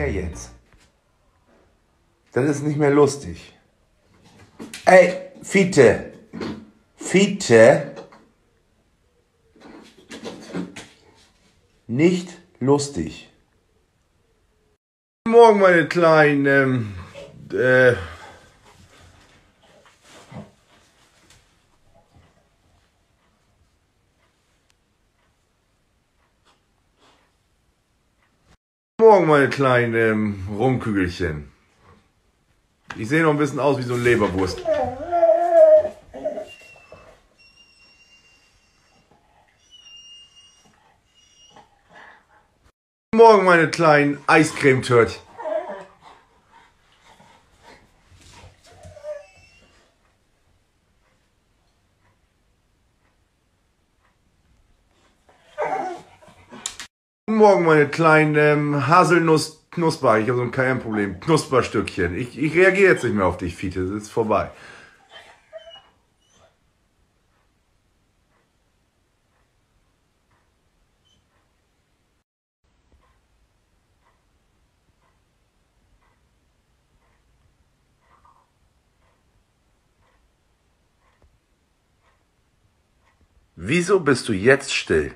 her jetzt. Das ist nicht mehr lustig. Ey, Fiete. Fiete. Nicht lustig. Guten Morgen, meine Kleinen. Morgen, meine kleinen Rumkügelchen. Ich sehe noch ein bisschen aus wie so ein Leberwurst. Morgen, meine kleinen Eiscremetörtchen. Guten Morgen, meine kleinen Haselnuss-Knusper. Ich habe so kein Problem. Knusperstückchen. Ich reagiere jetzt nicht mehr auf dich, Fiete. Es ist vorbei. Wieso bist du jetzt still?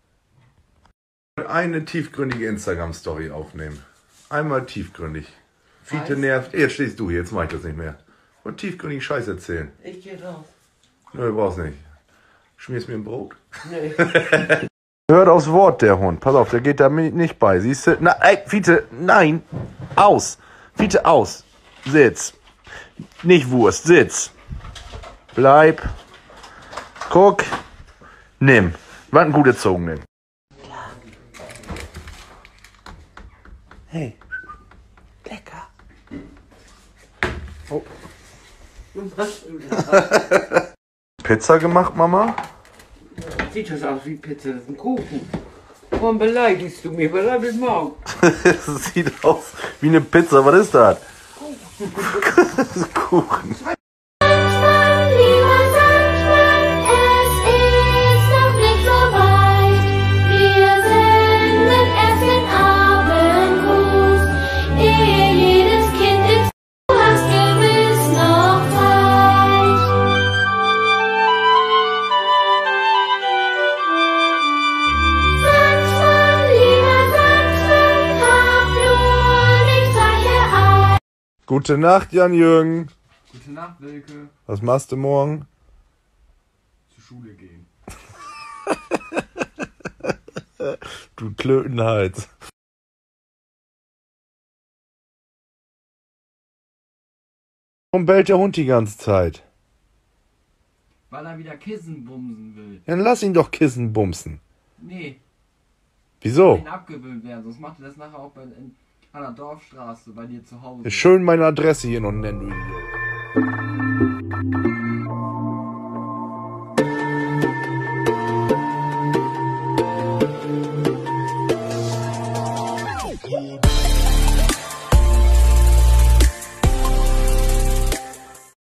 Eine tiefgründige Instagram-Story aufnehmen. Einmal tiefgründig. Fiete nervt. Jetzt stehst du hier, jetzt mach ich das nicht mehr. Und tiefgründig Scheiß erzählen. Ich geh raus. Nö, brauchst nicht. Schmierst mir ein Brot? Nee. Hört aufs Wort, der Hund. Pass auf, der geht da nicht bei. Siehst du? Na, ey, Fiete, nein. Aus. Fiete, aus. Sitz. Nicht Wurst, sitz. Bleib. Guck. Nimm. Was ein guter Zogen nimm. Hey. Lecker. Oh. Pizza gemacht, Mama? Sieht das aus wie Pizza? Das ist ein Kuchen. Warum beleidigst du mich? Bleib bis morgen. Das sieht aus wie eine Pizza. Was ist das? Das ist Kuchen. Gute Nacht, Jan-Jürgen. Gute Nacht, Wilke. Was machst du morgen? Zur Schule gehen. Du Klötenhals. Warum bellt der Hund die ganze Zeit? Weil er wieder Kissen bumsen will. Dann lass ihn doch Kissen bumsen. Nee, Wieso? ihn abgewöhnt werden, sonst macht er das nachher auch an der Dorfstraße bei dir zu Hause. Ist schön meine Adresse hier noch nennen, du Idiot.